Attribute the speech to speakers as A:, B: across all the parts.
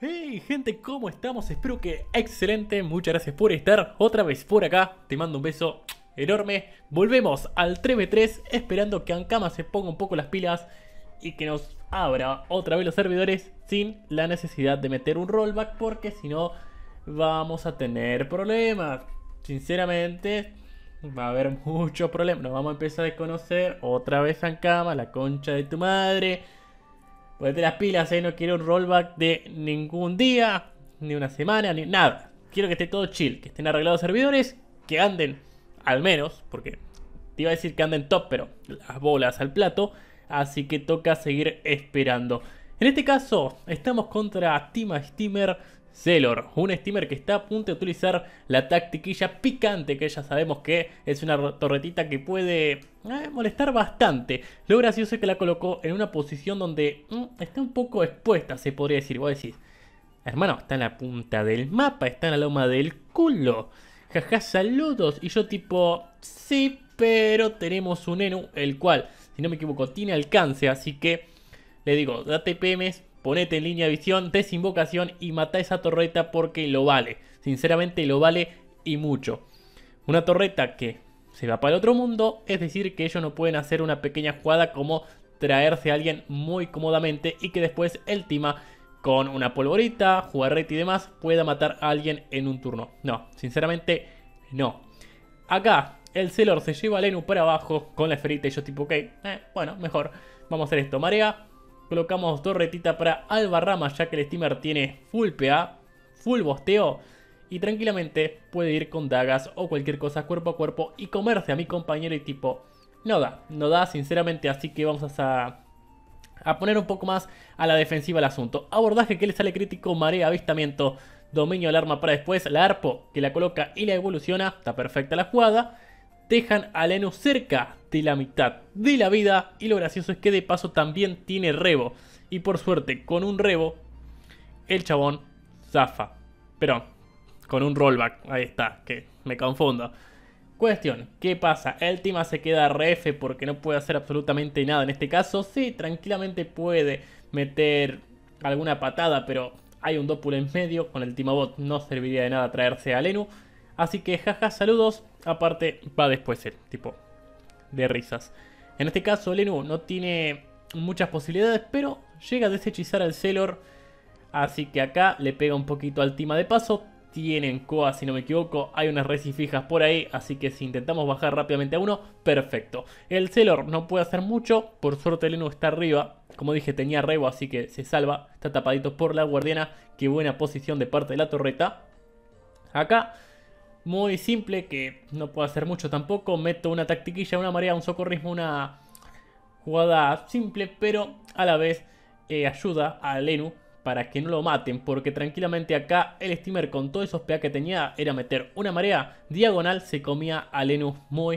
A: Hey gente, ¿cómo estamos? Espero que excelente, muchas gracias por estar otra vez por acá. Te mando un beso enorme. Volvemos al 3v3 esperando que Ankama se ponga un poco las pilas y que nos abra otra vez los servidores sin la necesidad de meter un rollback, porque si no vamos a tener problemas. Sinceramente va a haber muchos problemas. Nos vamos a empezar a conocer otra vez Ankama, la concha de tu madre. Ponete las pilas, no quiero un rollback de ningún día, ni una semana, ni nada. Quiero que esté todo chill, que estén arreglados servidores, que anden al menos, porque te iba a decir que anden top, pero las bolas al plato. Así que toca seguir esperando. En este caso, estamos contra Team Steamer Celor, un steamer que está a punto de utilizar la tactiquilla picante, que ya sabemos que es una torretita que puede molestar bastante. Lo gracioso es que la colocó en una posición donde está un poco expuesta, se podría decir. Vos decís, hermano, está en la punta del mapa, está en la loma del culo. Jaja, saludos. Y yo tipo, sí, pero tenemos un Enu, el cual, si no me equivoco, tiene alcance. Así que le digo, date PMs, ponete en línea de visión, desinvocación y mata esa torreta porque lo vale. Sinceramente lo vale y mucho. Una torreta que se va para el otro mundo, es decir que ellos no pueden hacer una pequeña jugada como traerse a alguien muy cómodamente y que después el Tima con una polvorita, jugarrete y demás pueda matar a alguien en un turno. No, sinceramente no. Acá el Celor se lleva al Enu para abajo con la esferita y yo tipo, ok, bueno, mejor. Vamos a hacer esto, marea. Colocamos torretita para Albarrama, ya que el steamer tiene full PA, full bosteo. Y tranquilamente puede ir con dagas o cualquier cosa cuerpo a cuerpo y comerse a mi compañero y tipo, no da sinceramente. Así que vamos a poner un poco más a la defensiva el asunto. Abordaje que le sale crítico, marea, avistamiento, dominio del arma para después. La arpo que la coloca y la evoluciona, está perfecta la jugada. Dejan a Enu cerca de la mitad de la vida. Y lo gracioso es que de paso también tiene rebo. Y por suerte con un rebo el chabón zafa. Pero con un rollback, ahí está, que me confundo. Cuestión, ¿qué pasa? El Tima se queda RF porque no puede hacer absolutamente nada en este caso. Sí, tranquilamente puede meter alguna patada, pero hay un doppel en medio. Con el Timabot no serviría de nada traerse a Enu. Así que jaja, saludos. Aparte va después él, tipo de risas. En este caso Enu no tiene muchas posibilidades, pero llega a deshechizar al Celor. Así que acá le pega un poquito al Tima de paso. Tienen Koa, si no me equivoco. Hay unas resi fijas por ahí. Así que si intentamos bajar rápidamente a uno, perfecto. El Celor no puede hacer mucho. Por suerte el Enu está arriba. Como dije, tenía rebo, así que se salva. Está tapadito por la guardiana. Qué buena posición de parte de la torreta. Acá muy simple, que no puedo hacer mucho tampoco. Meto una tactiquilla, una marea, un socorrismo, una jugada simple, pero a la vez ayuda a Enu para que no lo maten. Porque tranquilamente acá el steamer con todos esos PA que tenía era meter una marea diagonal. Se comía a Enu muy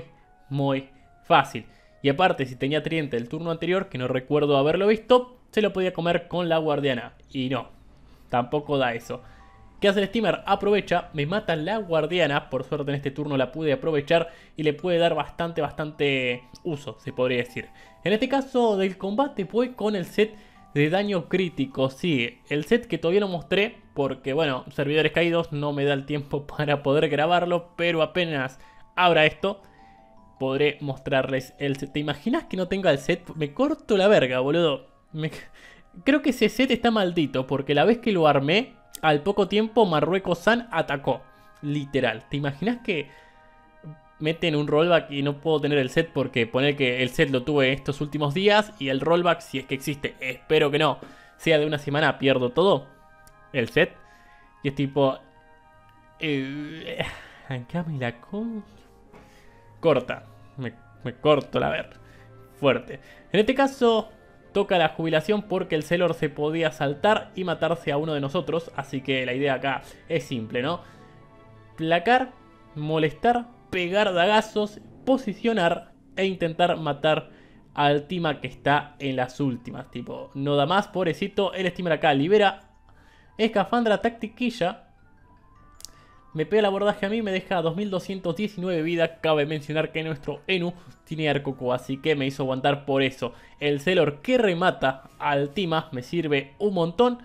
A: fácil. Y aparte, si tenía tridente del turno anterior, que no recuerdo haberlo visto, se lo podía comer con la guardiana. Y no, tampoco da eso. ¿Qué hace el steamer? Aprovecha, me mata la guardiana. Por suerte en este turno la pude aprovechar y le puede dar bastante uso, se podría decir. En este caso del combate voy con el set de daño crítico. Sí, el set que todavía no mostré porque, bueno, servidores caídos, no me da el tiempo para poder grabarlo. Pero apenas abra esto, podré mostrarles el set. ¿Te imaginas que no tenga el set? Me corto la verga, boludo. Creo que ese set está maldito porque la vez que lo armé, al poco tiempo Marruecos-San atacó. Literal. ¿Te imaginas que meten un rollback y no puedo tener el set? Porque poner que el set lo tuve estos últimos días y el rollback, si es que existe, espero que no, sea de una semana, pierdo todo el set. Y es tipo... acá me la corta. Me corto la ver. Fuerte. En este caso toca la jubilación porque el Celor se podía saltar y matarse a uno de nosotros. Así que la idea acá es simple, ¿no? Placar, molestar, pegar dagazos, posicionar e intentar matar al Tima que está en las últimas. Tipo, no da más, pobrecito. El steamer acá libera escafandra, tactiquilla. Me pega el abordaje a mí, me deja 2219 vidas. Cabe mencionar que nuestro Enu tiene arco, así que me hizo aguantar por eso. El Celor que remata al Tima me sirve un montón.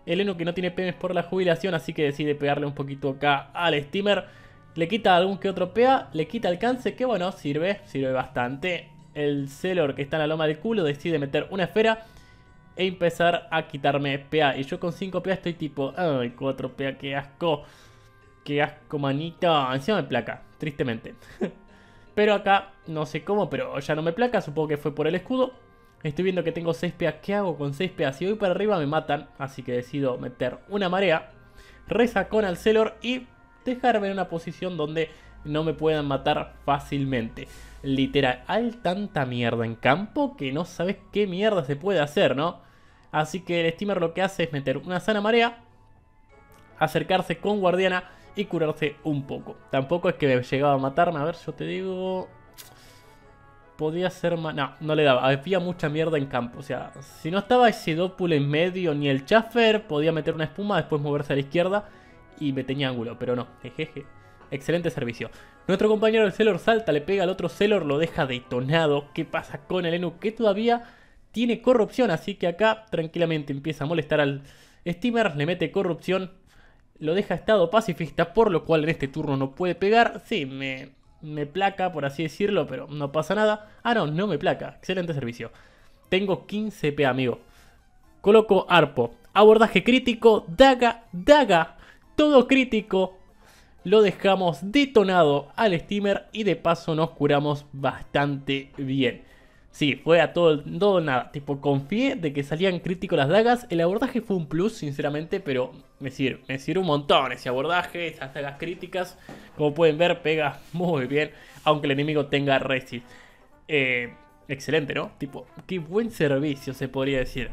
A: El Enu que no tiene PMs por la jubilación, así que decide pegarle un poquito acá al Steamer. Le quita algún que otro PA, le quita alcance, que bueno, sirve bastante. El Celor que está en la loma del culo decide meter una esfera e empezar a quitarme PA. Y yo con 5 PA estoy tipo, ay, 4 PA, qué asco. Qué asco, manito. Encima me placa, tristemente. Pero acá, no sé cómo, pero ya no me placa, supongo que fue por el escudo. Estoy viendo que tengo 6 PA, ¿qué hago con 6 PA? Si voy para arriba me matan, así que decido meter una marea. Resacón al Celor y dejarme en una posición donde no me puedan matar fácilmente. Literal, hay tanta mierda en campo que no sabes qué mierda se puede hacer, ¿no? Así que el Steamer lo que hace es meter una sana marea, acercarse con guardiana y curarse un poco. Tampoco es que me llegaba a matarme, a ver, yo te digo... Podía ser más... No, no le daba, había mucha mierda en campo. O sea, si no estaba ese Doppul en medio ni el Chaffer, podía meter una espuma, después moverse a la izquierda y me tenía ángulo, pero no, jejeje. Excelente servicio. Nuestro compañero el Celor salta, le pega al otro Celor, lo deja detonado. ¿Qué pasa con el Enu? Que todavía tiene corrupción, así que acá tranquilamente empieza a molestar al Steamer, le mete corrupción, lo deja estado pacifista, por lo cual en este turno no puede pegar. Sí, me placa, por así decirlo, pero no pasa nada. Ah, no, no me placa. Excelente servicio. Tengo 15 P, amigo. Coloco arpo, abordaje crítico, daga, todo crítico. Lo dejamos detonado al Steamer y de paso nos curamos bastante bien. Sí, fue a todo nada. Tipo, confié de que salían críticos las dagas. El abordaje fue un plus, sinceramente, pero me sirve un montón ese abordaje, esas dagas críticas. Como pueden ver, pega muy bien, aunque el enemigo tenga resist. Excelente, ¿no? Tipo, qué buen servicio se podría decir.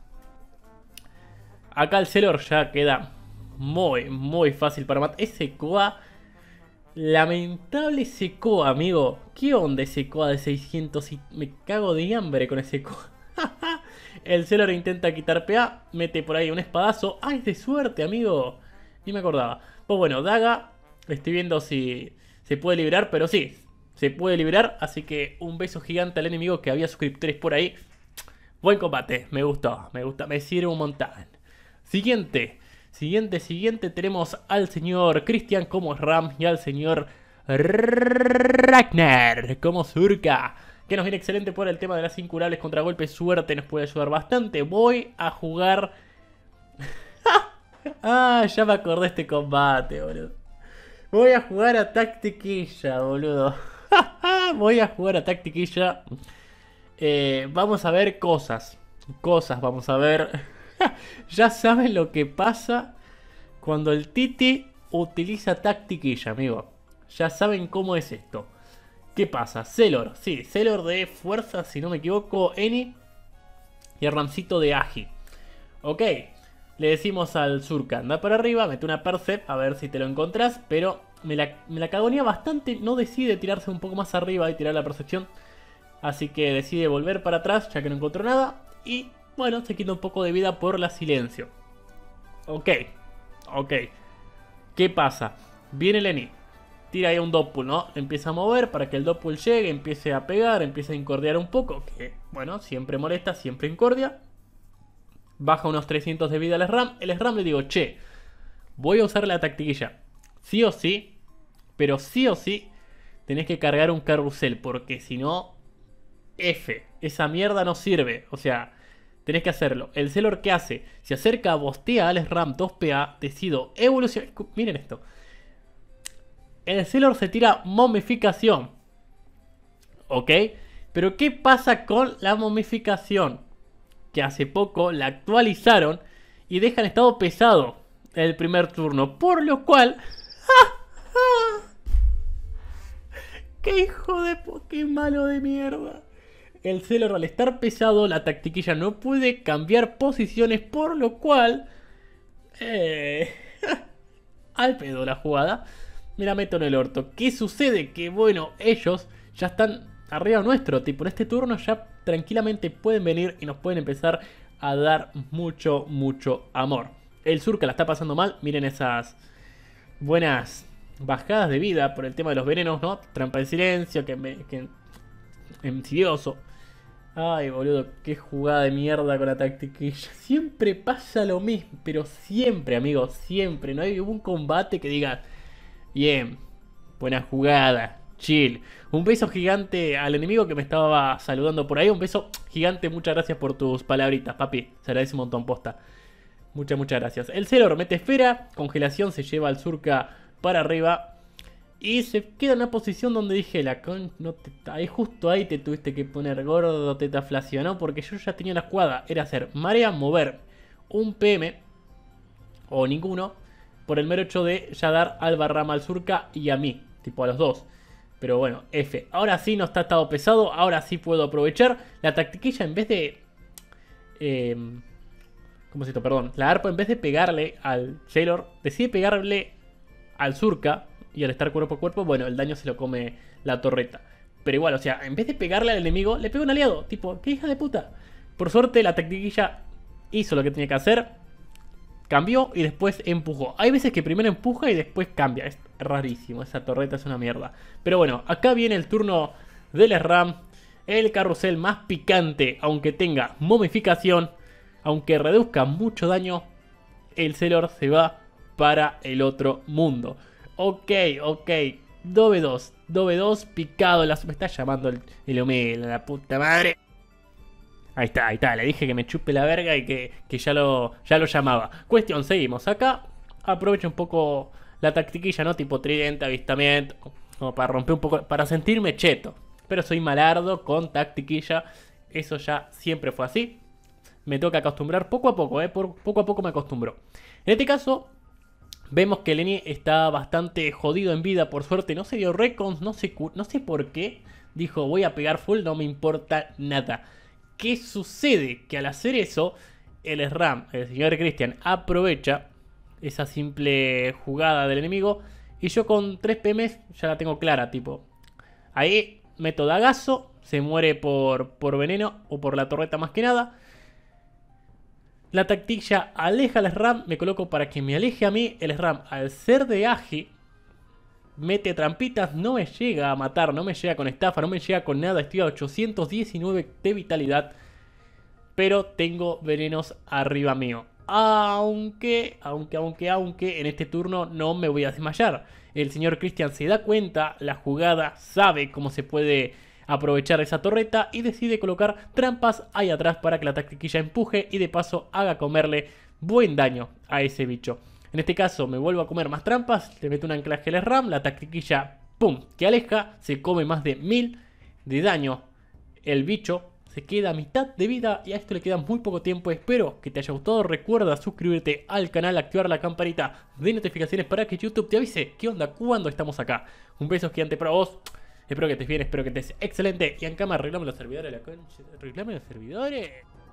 A: Acá el Celor ya queda muy fácil para matar. Ese Koa, lamentable ese Koa, amigo. ¿Qué onda ese Koa de 600? Y me cago de hambre con ese Koa. El Celor intenta quitar PA, mete por ahí un espadazo. ¡Ay, de suerte, amigo! Ni me acordaba. Pues bueno, daga. Estoy viendo si se puede liberar, pero sí, se puede liberar. Así que un beso gigante al enemigo que había suscriptores por ahí. Buen combate, me gustó, me sirve un montón. Siguiente, tenemos al señor Cristian como Ram y al señor Ragnar como Zurka, que nos viene excelente por el tema de las incurables contra golpe suerte, nos puede ayudar bastante. Voy a jugar... Ah, ya me acordé de este combate, boludo. Voy a jugar a Tactiquilla, boludo. Voy a jugar a Tactiquilla. Vamos a ver cosas, vamos a ver... Ya saben lo que pasa cuando el Titi utiliza Tactiquilla, amigo. Ya saben cómo es esto. ¿Qué pasa? Celor, sí, Celor de fuerza, si no me equivoco, Eni. Y el Ramcito de Agi. Ok, le decimos al Zurka, anda para arriba, mete una Percep, a ver si te lo encontrás. Pero me la cagonea bastante, no decide tirarse un poco más arriba y tirar la percepción. Así que decide volver para atrás, ya que no encontró nada. Y... bueno, se quita un poco de vida por la silencio. Ok. ¿Qué pasa? Viene el Eni. Tira ahí un Doppul, ¿no? Empieza a mover para que el Doppul llegue, empiece a pegar, empiece a incordiar un poco. Que, bueno, siempre molesta, siempre incordia. Baja unos 300 de vida al SRAM. El SRAM le digo, che, voy a usar la tactiquilla. Sí o sí, pero sí o sí, tenés que cargar un carrusel. Porque si no, F. Esa mierda no sirve. O sea... tenés que hacerlo. El Celor, ¿qué hace? Se acerca, bostea al SRAM 2PA. Decido evolucionar. Miren esto. El Celor se tira momificación. ¿Ok? Pero ¿qué pasa con la momificación? Que hace poco la actualizaron y dejan estado pesado el primer turno. Por lo cual... ¡Qué hijo de... qué malo de mierda! El Celor, al estar pesado, la tactiquilla no puede cambiar posiciones, por lo cual... al pedo la jugada. Me la meto en el orto. ¿Qué sucede? Que bueno, ellos ya están arriba nuestro. Tipo, en este turno ya tranquilamente pueden venir y nos pueden empezar a dar mucho amor. El Zurka la está pasando mal. Miren esas buenas bajadas de vida por el tema de los venenos, ¿no? Trampa en silencio, que ensidioso. Ay, boludo, qué jugada de mierda con la tactiquilla. Siempre pasa lo mismo, pero siempre, amigo, siempre. No hay un combate que digas, bien, buena jugada, chill. Un beso gigante al enemigo que me estaba saludando por ahí. Un beso gigante, muchas gracias por tus palabritas, papi. Se agradece un montón, posta. Muchas gracias. El Sailor mete esfera, congelación, se lleva al Surca para arriba. Y se queda en una posición donde dije, ahí justo ahí te tuviste que poner gordo, tetaflacionó, porque yo ya tenía la jugada. Era hacer marea, mover un PM, o ninguno, por el mero hecho de ya dar al Barrama, al Surca y a mí, tipo a los dos. Pero bueno, F. Ahora sí no está estado pesado, ahora sí puedo aprovechar. La tactiquilla en vez de... ¿cómo se dice? Perdón. La arpa en vez de pegarle al Sailor, decide pegarle al Surca. Y al estar cuerpo a cuerpo, bueno, el daño se lo come la torreta. Pero igual, o sea, en vez de pegarle al enemigo, le pega un aliado. Tipo, qué hija de puta. Por suerte, la tactiquilla hizo lo que tenía que hacer. Cambió y después empujó. Hay veces que primero empuja y después cambia. Es rarísimo, esa torreta es una mierda. Pero bueno, acá viene el turno del SRAM. El carrusel más picante, aunque tenga momificación, aunque reduzca mucho daño, el Sailor se va para el otro mundo. Ok, Dove 2 picado. Me está llamando el Omega, la puta madre. Ahí está, le dije que me chupe la verga y que ya lo llamaba. Cuestión, seguimos acá. Aprovecho un poco la tactiquilla, ¿no? Tipo tridente, avistamiento, como para romper un poco, para sentirme cheto. Pero soy malardo con tactiquilla. Eso ya siempre fue así. Me toca acostumbrar poco a poco, poco a poco me acostumbro. En este caso... vemos que Lenny está bastante jodido en vida, por suerte. No se dio recons, no sé por qué. Dijo, voy a pegar full, no me importa nada. ¿Qué sucede? Que al hacer eso, el SRAM, el señor Christian, aprovecha esa simple jugada del enemigo. Y yo con 3 PMs ya la tengo clara, tipo. Ahí meto dagazo, se muere por veneno o por la torreta más que nada. La tactilla aleja al SRAM, me coloco para que me aleje a mí. El SRAM, al ser de agi, mete trampitas, no me llega a matar, no me llega con estafa, no me llega con nada. Estoy a 819 de vitalidad, pero tengo venenos arriba mío. Aunque en este turno no me voy a desmayar. El señor Christian se da cuenta, la jugada, sabe cómo se puede aprovechar esa torreta y decide colocar trampas ahí atrás para que la tactiquilla empuje y de paso haga comerle buen daño a ese bicho. En este caso me vuelvo a comer más trampas, le meto un anclaje al SRAM, la tactiquilla, pum, que aleja, se come más de 1000 de daño el bicho. Se queda a mitad de vida y a esto le queda muy poco tiempo. Espero que te haya gustado. Recuerda suscribirte al canal, activar la campanita de notificaciones para que YouTube te avise qué onda cuando estamos acá. Un beso gigante para vos. Espero que estés bien, espero que estés excelente. Y en cama arreglame los servidores, la concha. Arreglame los servidores.